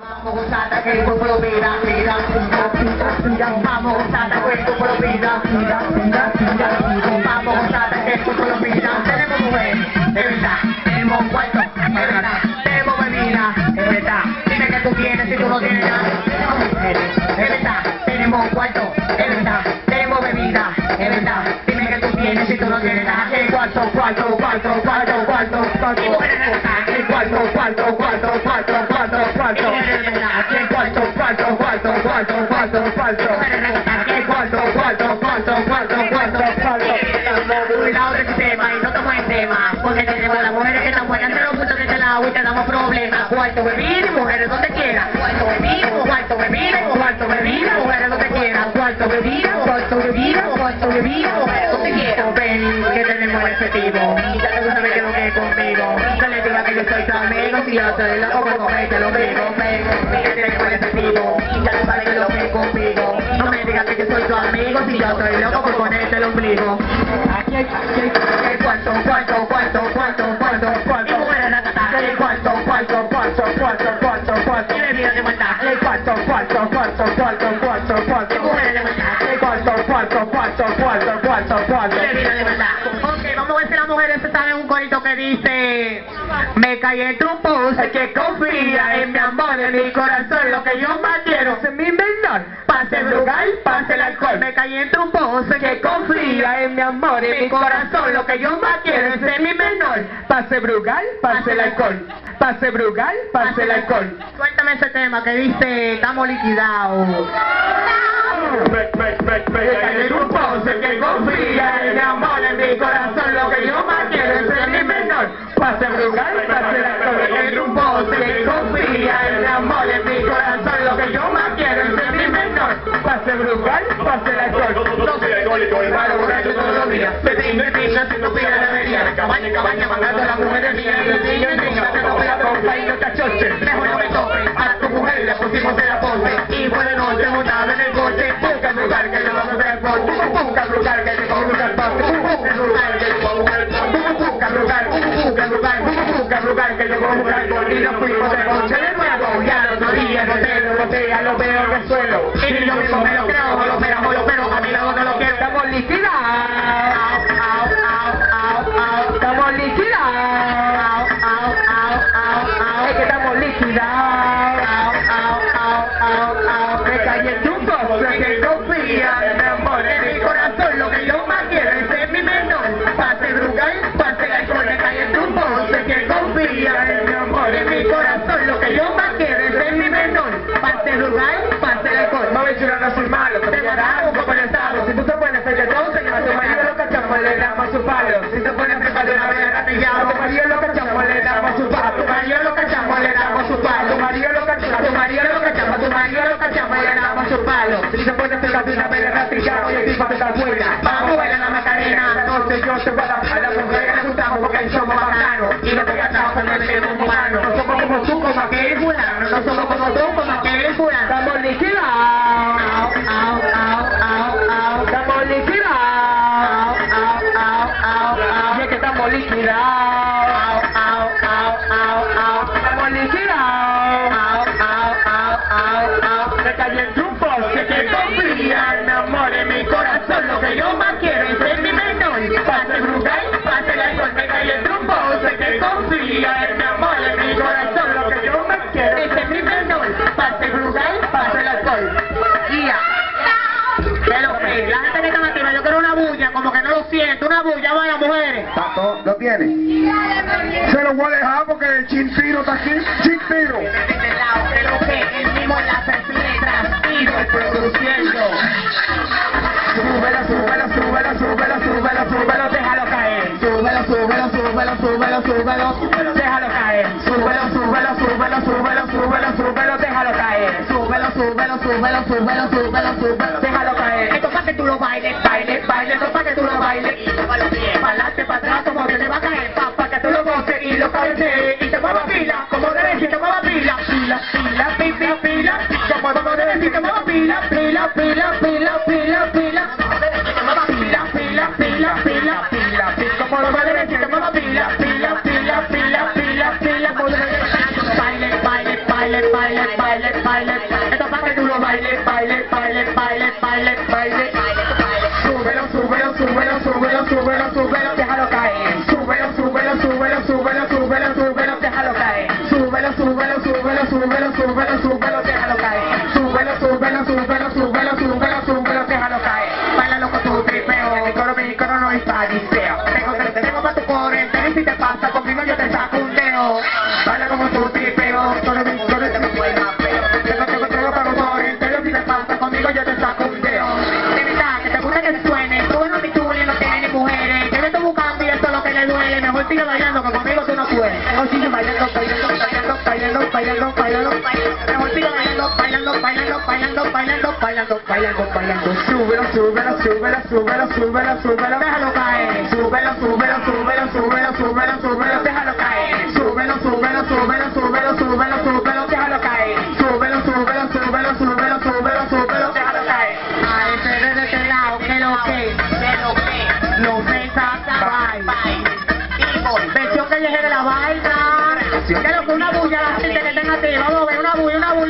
Vamos gozada que el cuerpo lo pida, mira, vamos gozada que el cuerpo lo pida, vamos gozada que el cuerpo lo pida. Tenemos mujer, es verdad, tenemos cuarto, es verdad, tenemos bebida, es verdad. Dime que tú tienes si tú no tienes nada. Es verdad, tenemos cuarto, es verdad, tenemos bebida, es verdad. Dime que tú tienes si tú no tienes nada. Cuarto, cuarto, cuarto, cuarto, cuarto, cuarto. Y mujeres de verdad, cuarto, cuarto, cuarto, cuarto, cuarto, cuarto. Cuidado del sistema y no tomo el tema, porque tenemos a las mujeres que están buenas, pero mucho que te la agua y te damos problemas. Cuarto bebida, mujeres donde quiera. Cuarto bebida, cuarto bebida, cuarto bebida, mujeres donde quiera. Cuarto bebida, cuarto bebida, cuarto bebida, mujeres donde quiera. Ven, que tenemos el efectivo, ya tú sabes que lo que es conmigo. Que le diga que yo soy tu amigo, si yo soy loco, pues comete lo mismo. Ven, que tenemos el efectivo, ya tú sabes que lo que es conmigo. No me digas que yo soy tu amigo, si yo soy loco, pues ponerte el ombligo. Cuarto, cuarto, cuarto, cuarto, cuarto, cuarto. Y mujeres ratata. Cuarto, cuarto, cuarto, cuarto, cuarto, cuarto. Y bebida de maldad. Cuarto, cuarto, cuarto, cuarto, cuarto, cuarto. Y mujeres de maldad. Cuarto, cuarto, cuarto, cuarto, cuarto, cuarto. Y bebida de maldad. Ok, vamos a ver si las mujeres están en un corito que dice: me caí en trompo, sé que confía en mi amor, en mi corazón, lo que yo más quiero es mi menor. Pase el lugar, pase el alcohol. Me caí en trompo, sé que confía en mi amor, en mi corazón, lo que yo más quiero es ser mi menor. Pase Brugal, pase el alcohol. Pase Brugal, pase el alcohol. Suéltame ese tema que dice: estamos liquidados. Me caí en trompo, sé que confía en mi amor, en mi corazón, lo que yo más quiero es ser mi menor. Pase Brugal, pase el alcohol. Me caí en trompo, sé que confía en mi amor, en mi corazón, lo que yo más quiero es ser mi menor. Pase Brugal, pase el alcohol. No soy alcohólico, malo, borracho todos los días. Me tengo haciendo pila de avería. De cabaña en cabaña, mandando a las mujeres mías. Y el niño en niña, te copia con país cachoche. Mejor no me tope, a tu mujer le pusimos de la pose. Y buena noche, montada en el coche. Busca el lugar que le vamos a hacer el poste. Busca el lugar que le vamos a buscar el poste. Busca el lugar que le vamos a buscar el poste. Busca el lugar, busca el lugar, busca el lugar que le vamos a buscar el poste. Y nos fuimos de coche de nuevo. Ya el otro día, no te lo botella, lo veo en el suelo. Y yo mismo me lo creo, lo operamos, pero a mi lado no lo quiero. Estamos liquidados. Estamos liquidados. Es que estamos liquidados. Me caí en tu pozo, que confía en mi amor, en mi corazón, lo que yo más quiero es ser mi menor. Pase Brugal, pase el alcohol. Me caí en tu pozo, que confía en mi amor, en mi corazón, lo que yo más quiero es ser mi menor. Pase Brugal, pase el alcohol. No me no soy malo, te dará un poco de estado. Si tú te pones frente a todo, señor, a tu marido lo cachamos, le damos su palo. Si te pones frente a una vez ratillado, a tu marido lo cachamos, le damos su palo. A tu marido lo cachamos, le damos su palo. A tu marido lo cachamos, a tu marido lo cachamos, a tu marido lo cachamos, le damos su palo. Si te pones frente a una vez ratillado y el tipo te está fuera, vamos a ver la Macarena. Entonces yo te voy a las mujeres le gustamos porque somos bacanos. Y no te gastamos con el ser humano. No somos como tú, como aquel fulano. No somos como tú, como aquel fulano. Estamos liquidados. Estamos liquidados. Y es que estamos liquidados. Estamos liquidados. Me caí en trompo, sé que confía en mi amor, en mi corazón, lo que yo más quiero es ser mi menor. Pase Brugal, pase el alcohol. Me caí en trompo, sé que confía en mi amor, en mi corazón, lo que yo más quiero es ser mi menor. Pase Brugal, pase el alcohol. La gente que está activa, yo quiero una bulla, como que no lo siento, una bulla, vaya mujeres. Tato, ¿lo tiene? Se lo voy a dejar porque el Chimpiro está aquí. Chimpiro. Pero que el mismo en las tres letras, tiro produciendo. Súbelo, súbelo, súbelo, súbelo, súbelo, súbelo, déjalo caer. Súbelo, súbelo, súbelo, súbelo, súbelo, déjalo caer. Súbelo, súbelo, súbelo, súbelo, súbelo, súbelo, déjalo caer. Súbelo, súbelo, súbelo, súbelo, súbelo, súbelo, déjalo caer. Esto para que tú lo bailes, baile, baile, esto para que tú lo bailes. Y toma los pies, para adelante, para atrás, como que te va a caer, para que tú lo goces y lo cabecees. Y te muevas pila, como debe decir, te muevas pila, pila, pila, pila, pila, como debe decir, te muevas pila, pila, pila, pila, pila, pila, pila, pila, pila, pila, pila, como debe decir, te muevas pila, pila, pila, pila, pila, pila, como debe decir, baile, baile, baile, baile. baile, baile. Esto pa' que tú lo bailes, baile, baile, baile, baile, baile. Súbelo, súbelo, súbelo, súbelo, súbelo, súbelo, déjalo caer. Súbelo, súbelo, súbelo, súbelo, súbelo, súbelo, déjalo caer. Súbelo, súbelo, súbelo, súbelo, súbelo, súbelo, déjalo caer. Súbelo, súbelo, súbelo, súbelo, súbelo, súbelo, déjalo caer. Bailalo con tu tripeo, mi coro mexicano no es pariseo. Tengo pa' tu corriente y si te pasa conmigo yo te saco un dedo. Baila como tu tripeo, coro mexicano te me fue más feo. Tengo pa' tu corriente y si te pasa conmigo yo te saco un dedo. De verdad, que te gusta que suene, tú bueno mi chuli no tiene ni mujeres. Que me estoy buscando y esto es lo que le duele. Mejor sigue bailando que conmigo tú no puedes. Mejor sigue bailando, bailando, bailando, bailando, bailando, bailando. Mejor sigue bailando, bailando, bailando, bailando, bailando, bailando, bailando, bailando. Súbelo, súbelo, súbelo, súbelo, súbelo, súbelo, déjalo caer. Súbelo, súbelo, súbelo, súbelo, súbelo, súbelo, déjalo caer. Súbelo, súbelo, súbelo, súbelo, súbelo, súbelo, déjalo caer. Súbelo, súbelo, súbelo, súbelo, súbelo, súbelo, déjalo caer. A ese de este lado, que lo que, lo meta, bye. Versión callejera de la vaina. Que lo que una bulla la gente que tenga a ti. Vamos a ver una bulla,